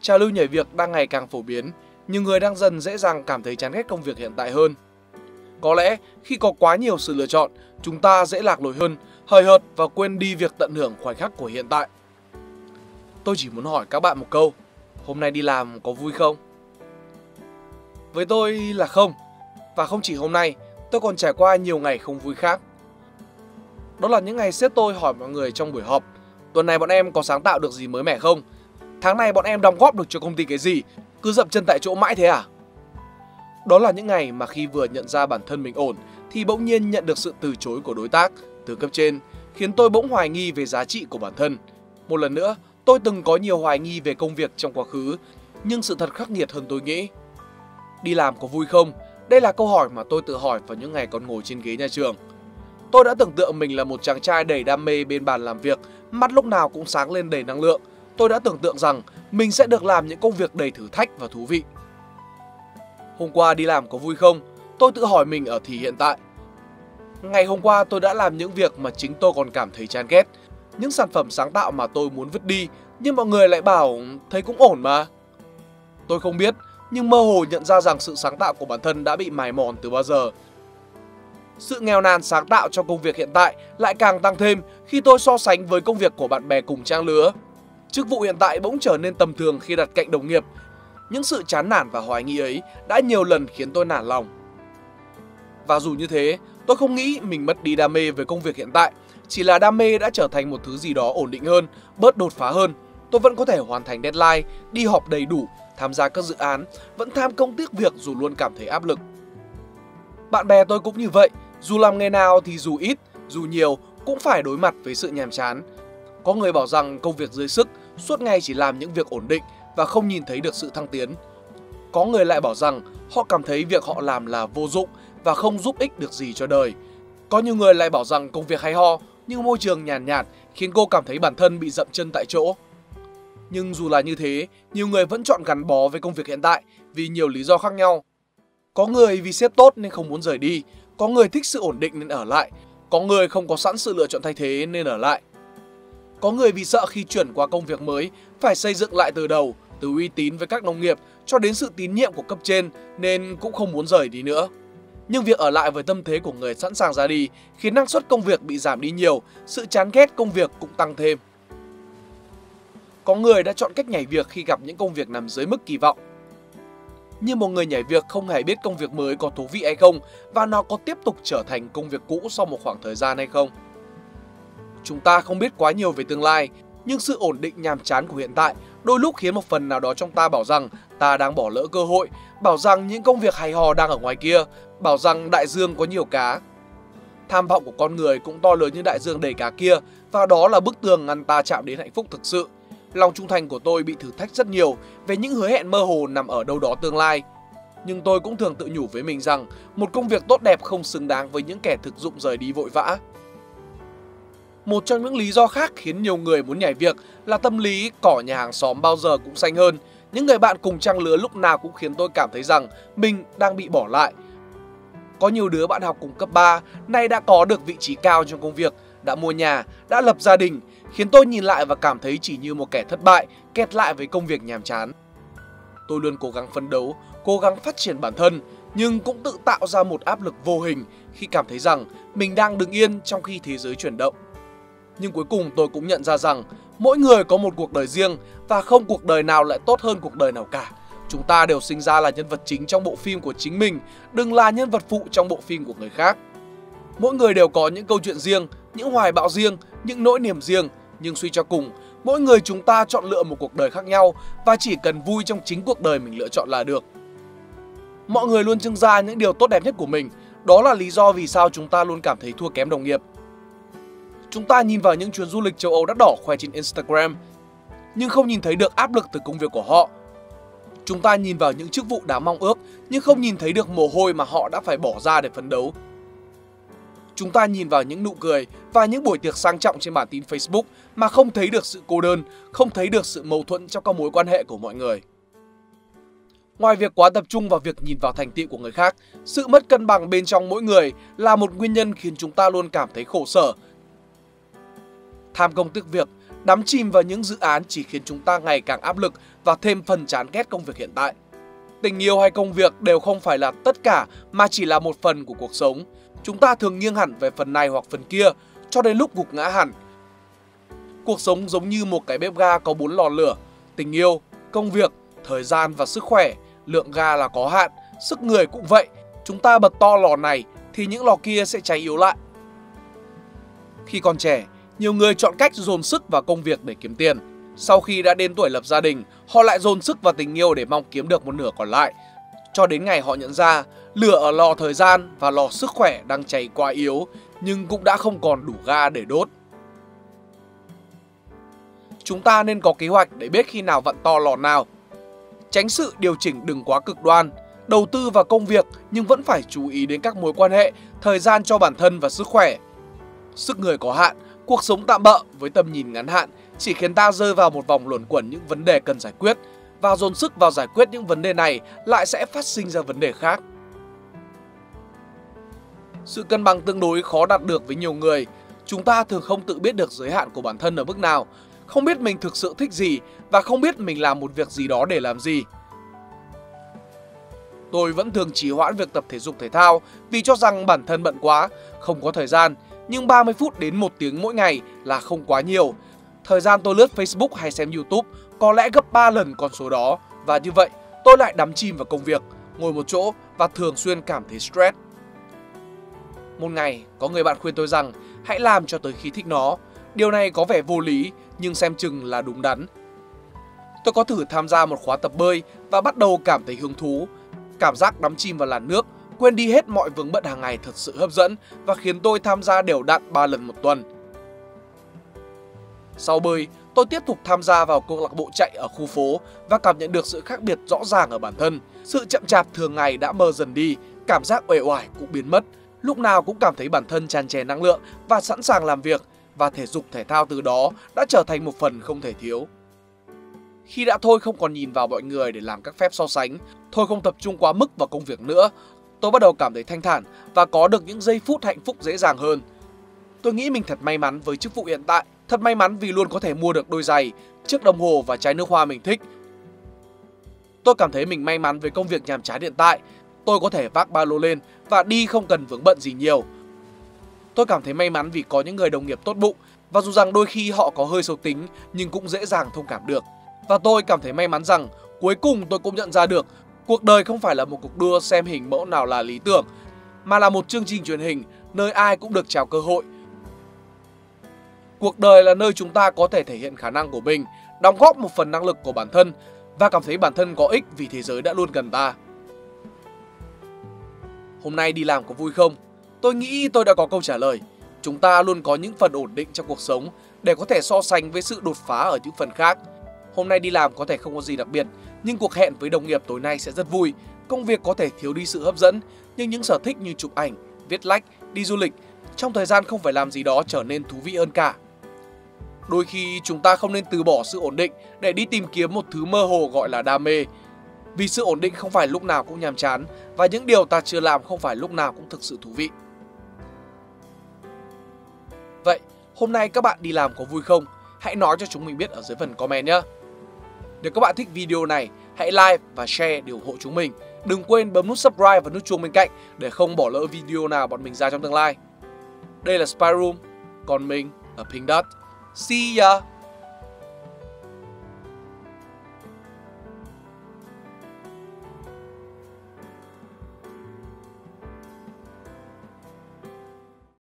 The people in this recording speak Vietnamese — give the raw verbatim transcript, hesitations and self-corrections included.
trào lưu nhảy việc đang ngày càng phổ biến, nhiều người đang dần dễ dàng cảm thấy chán ghét công việc hiện tại hơn. Có lẽ khi có quá nhiều sự lựa chọn, chúng ta dễ lạc lối hơn, hời hợt và quên đi việc tận hưởng khoảnh khắc của hiện tại. Tôi chỉ muốn hỏi các bạn một câu, hôm nay đi làm có vui không? Với tôi là không, và không chỉ hôm nay, tôi còn trải qua nhiều ngày không vui khác. Đó là những ngày sếp tôi hỏi mọi người trong buổi họp, tuần này bọn em có sáng tạo được gì mới mẻ không? Tháng này bọn em đóng góp được cho công ty cái gì? Cứ dậm chân tại chỗ mãi thế à? Đó là những ngày mà khi vừa nhận ra bản thân mình ổn thì bỗng nhiên nhận được sự từ chối của đối tác, từ cấp trên, khiến tôi bỗng hoài nghi về giá trị của bản thân. Một lần nữa, tôi từng có nhiều hoài nghi về công việc trong quá khứ, nhưng sự thật khắc nghiệt hơn tôi nghĩ. Đi làm có vui không? Đây là câu hỏi mà tôi tự hỏi vào những ngày còn ngồi trên ghế nhà trường. Tôi đã tưởng tượng mình là một chàng trai đầy đam mê bên bàn làm việc, mắt lúc nào cũng sáng lên đầy năng lượng. Tôi đã tưởng tượng rằng mình sẽ được làm những công việc đầy thử thách và thú vị. Hôm qua đi làm có vui không? Tôi tự hỏi mình ở thì hiện tại. Ngày hôm qua tôi đã làm những việc mà chính tôi còn cảm thấy chán ghét, những sản phẩm sáng tạo mà tôi muốn vứt đi, nhưng mọi người lại bảo thấy cũng ổn mà. Tôi không biết, nhưng mơ hồ nhận ra rằng sự sáng tạo của bản thân đã bị mài mòn từ bao giờ. Sự nghèo nàn sáng tạo trong công việc hiện tại lại càng tăng thêm khi tôi so sánh với công việc của bạn bè cùng trang lứa. Chức vụ hiện tại bỗng trở nên tầm thường khi đặt cạnh đồng nghiệp. Những sự chán nản và hoài nghi ấy đã nhiều lần khiến tôi nản lòng. Và dù như thế, tôi không nghĩ mình mất đi đam mê với công việc hiện tại. Chỉ là đam mê đã trở thành một thứ gì đó ổn định hơn, bớt đột phá hơn. Tôi vẫn có thể hoàn thành deadline, đi họp đầy đủ, tham gia các dự án, vẫn tham công tiếc việc dù luôn cảm thấy áp lực. Bạn bè tôi cũng như vậy, dù làm nghề nào thì dù ít, dù nhiều cũng phải đối mặt với sự nhàm chán. Có người bảo rằng công việc dưới sức, suốt ngày chỉ làm những việc ổn định và không nhìn thấy được sự thăng tiến. Có người lại bảo rằng họ cảm thấy việc họ làm là vô dụng và không giúp ích được gì cho đời. Có nhiều người lại bảo rằng công việc hay ho nhưng môi trường nhàn nhạt, nhạt khiến cô cảm thấy bản thân bị dậm chân tại chỗ. Nhưng dù là như thế, nhiều người vẫn chọn gắn bó với công việc hiện tại vì nhiều lý do khác nhau. Có người vì sếp tốt nên không muốn rời đi, có người thích sự ổn định nên ở lại, có người không có sẵn sự lựa chọn thay thế nên ở lại. Có người vì sợ khi chuyển qua công việc mới phải xây dựng lại từ đầu, từ uy tín với các đồng nghiệp cho đến sự tín nhiệm của cấp trên nên cũng không muốn rời đi nữa. Nhưng việc ở lại với tâm thế của người sẵn sàng ra đi khiến năng suất công việc bị giảm đi nhiều, sự chán ghét công việc cũng tăng thêm. Có người đã chọn cách nhảy việc khi gặp những công việc nằm dưới mức kỳ vọng. Như một người nhảy việc không hề biết công việc mới có thú vị hay không và nó có tiếp tục trở thành công việc cũ sau một khoảng thời gian hay không. Chúng ta không biết quá nhiều về tương lai, nhưng sự ổn định nhàm chán của hiện tại đôi lúc khiến một phần nào đó trong ta bảo rằng ta đang bỏ lỡ cơ hội, bảo rằng những công việc hay ho đang ở ngoài kia, bảo rằng đại dương có nhiều cá. Tham vọng của con người cũng to lớn như đại dương đầy cá kia, và đó là bức tường ngăn ta chạm đến hạnh phúc thực sự. Lòng trung thành của tôi bị thử thách rất nhiều về những hứa hẹn mơ hồ nằm ở đâu đó tương lai. Nhưng tôi cũng thường tự nhủ với mình rằng một công việc tốt đẹp không xứng đáng với những kẻ thực dụng rời đi vội vã. Một trong những lý do khác khiến nhiều người muốn nhảy việc là tâm lý cỏ nhà hàng xóm bao giờ cũng xanh hơn. Những người bạn cùng trang lứa lúc nào cũng khiến tôi cảm thấy rằng mình đang bị bỏ lại. Có nhiều đứa bạn học cùng cấp ba nay đã có được vị trí cao trong công việc, đã mua nhà, đã lập gia đình, khiến tôi nhìn lại và cảm thấy chỉ như một kẻ thất bại, kẹt lại với công việc nhàm chán. Tôi luôn cố gắng phấn đấu, cố gắng phát triển bản thân, nhưng cũng tự tạo ra một áp lực vô hình khi cảm thấy rằng mình đang đứng yên trong khi thế giới chuyển động. Nhưng cuối cùng tôi cũng nhận ra rằng mỗi người có một cuộc đời riêng và không cuộc đời nào lại tốt hơn cuộc đời nào cả. Chúng ta đều sinh ra là nhân vật chính trong bộ phim của chính mình, đừng là nhân vật phụ trong bộ phim của người khác. Mỗi người đều có những câu chuyện riêng, những hoài bão riêng, những nỗi niềm riêng, nhưng suy cho cùng, mỗi người chúng ta chọn lựa một cuộc đời khác nhau và chỉ cần vui trong chính cuộc đời mình lựa chọn là được. Mọi người luôn trưng ra những điều tốt đẹp nhất của mình, đó là lý do vì sao chúng ta luôn cảm thấy thua kém đồng nghiệp. Chúng ta nhìn vào những chuyến du lịch châu Âu đắt đỏ khoe trên Instagram, nhưng không nhìn thấy được áp lực từ công việc của họ. Chúng ta nhìn vào những chức vụ đáng mong ước, nhưng không nhìn thấy được mồ hôi mà họ đã phải bỏ ra để phấn đấu. Chúng ta nhìn vào những nụ cười và những buổi tiệc sang trọng trên bản tin Facebook mà không thấy được sự cô đơn, không thấy được sự mâu thuẫn trong các mối quan hệ của mọi người. Ngoài việc quá tập trung vào việc nhìn vào thành tựu của người khác, sự mất cân bằng bên trong mỗi người là một nguyên nhân khiến chúng ta luôn cảm thấy khổ sở. Tham công tiếc việc, Đắm chìm vào những dự án chỉ khiến chúng ta ngày càng áp lực và thêm phần chán ghét công việc hiện tại. Tình yêu hay công việc đều không phải là tất cả mà chỉ là một phần của cuộc sống. Chúng ta thường nghiêng hẳn về phần này hoặc phần kia cho đến lúc gục ngã hẳn. Cuộc sống giống như một cái bếp ga có bốn lò lửa: tình yêu, công việc, thời gian và sức khỏe. Lượng ga là có hạn, sức người cũng vậy. Chúng ta bật to lò này thì những lò kia sẽ cháy yếu lại. Khi còn trẻ, nhiều người chọn cách dồn sức vào công việc để kiếm tiền. Sau khi đã đến tuổi lập gia đình, họ lại dồn sức vào tình yêu để mong kiếm được một nửa còn lại. Cho đến ngày họ nhận ra, lửa ở lò thời gian và lò sức khỏe đang cháy quá yếu, nhưng cũng đã không còn đủ ga để đốt. Chúng ta nên có kế hoạch để biết khi nào vặn to lò nào. Tránh sự điều chỉnh đừng quá cực đoan. Đầu tư vào công việc nhưng vẫn phải chú ý đến các mối quan hệ, thời gian cho bản thân và sức khỏe. Sức người có hạn, cuộc sống tạm bợ với tầm nhìn ngắn hạn chỉ khiến ta rơi vào một vòng luẩn quẩn những vấn đề cần giải quyết, và dồn sức vào giải quyết những vấn đề này lại sẽ phát sinh ra vấn đề khác. Sự cân bằng tương đối khó đạt được với nhiều người. Chúng ta thường không tự biết được giới hạn của bản thân ở mức nào, không biết mình thực sự thích gì và không biết mình làm một việc gì đó để làm gì. Tôi vẫn thường trì hoãn việc tập thể dục thể thao vì cho rằng bản thân bận quá, không có thời gian. Nhưng ba mươi phút đến một tiếng mỗi ngày là không quá nhiều. Thời gian tôi lướt Facebook hay xem YouTube có lẽ gấp ba lần con số đó. Và như vậy, tôi lại đắm chìm vào công việc, ngồi một chỗ và thường xuyên cảm thấy stress. Một ngày, có người bạn khuyên tôi rằng hãy làm cho tới khi thích nó. Điều này có vẻ vô lý, nhưng xem chừng là đúng đắn. Tôi có thử tham gia một khóa tập bơi và bắt đầu cảm thấy hứng thú. Cảm giác đắm chìm vào làn nước, quên đi hết mọi vướng bận hàng ngày thật sự hấp dẫn và khiến tôi tham gia đều đặn ba lần một tuần. Sau bơi, tôi tiếp tục tham gia vào câu lạc bộ chạy ở khu phố và cảm nhận được sự khác biệt rõ ràng ở bản thân. Sự chậm chạp thường ngày đã mờ dần đi, cảm giác uể oải cũng biến mất. Lúc nào cũng cảm thấy bản thân tràn trề năng lượng và sẵn sàng làm việc, và thể dục thể thao từ đó đã trở thành một phần không thể thiếu. Khi đã thôi không còn nhìn vào mọi người để làm các phép so sánh, thôi không tập trung quá mức vào công việc nữa, tôi bắt đầu cảm thấy thanh thản và có được những giây phút hạnh phúc dễ dàng hơn. Tôi nghĩ mình thật may mắn với chức vụ hiện tại, thật may mắn vì luôn có thể mua được đôi giày, chiếc đồng hồ và trái nước hoa mình thích. Tôi cảm thấy mình may mắn với công việc nhàm chán hiện tại, tôi có thể vác ba lô lên và đi không cần vướng bận gì nhiều. Tôi cảm thấy may mắn vì có những người đồng nghiệp tốt bụng, và dù rằng đôi khi họ có hơi xấu tính nhưng cũng dễ dàng thông cảm được. Và tôi cảm thấy may mắn rằng cuối cùng tôi cũng nhận ra được cuộc đời không phải là một cuộc đua xem hình mẫu nào là lý tưởng, mà là một chương trình truyền hình nơi ai cũng được trao cơ hội. Cuộc đời là nơi chúng ta có thể thể hiện khả năng của mình, đóng góp một phần năng lực của bản thân và cảm thấy bản thân có ích vì thế giới đã luôn cần ta. Hôm nay đi làm có vui không? Tôi nghĩ tôi đã có câu trả lời. Chúng ta luôn có những phần ổn định trong cuộc sống để có thể so sánh với sự đột phá ở những phần khác. Hôm nay đi làm có thể không có gì đặc biệt, nhưng cuộc hẹn với đồng nghiệp tối nay sẽ rất vui. Công việc có thể thiếu đi sự hấp dẫn, nhưng những sở thích như chụp ảnh, viết lách, đi du lịch trong thời gian không phải làm gì đó trở nên thú vị hơn cả. Đôi khi chúng ta không nên từ bỏ sự ổn định để đi tìm kiếm một thứ mơ hồ gọi là đam mê. Vì sự ổn định không phải lúc nào cũng nhàm chán, và những điều ta chưa làm không phải lúc nào cũng thực sự thú vị. Vậy, hôm nay các bạn đi làm có vui không? Hãy nói cho chúng mình biết ở dưới phần comment nhé! Nếu các bạn thích video này, hãy like và share để ủng hộ chúng mình. Đừng quên bấm nút subscribe và nút chuông bên cạnh để không bỏ lỡ video nào bọn mình ra trong tương lai. Đây là Spy Room, còn mình là Pink Dot. See ya!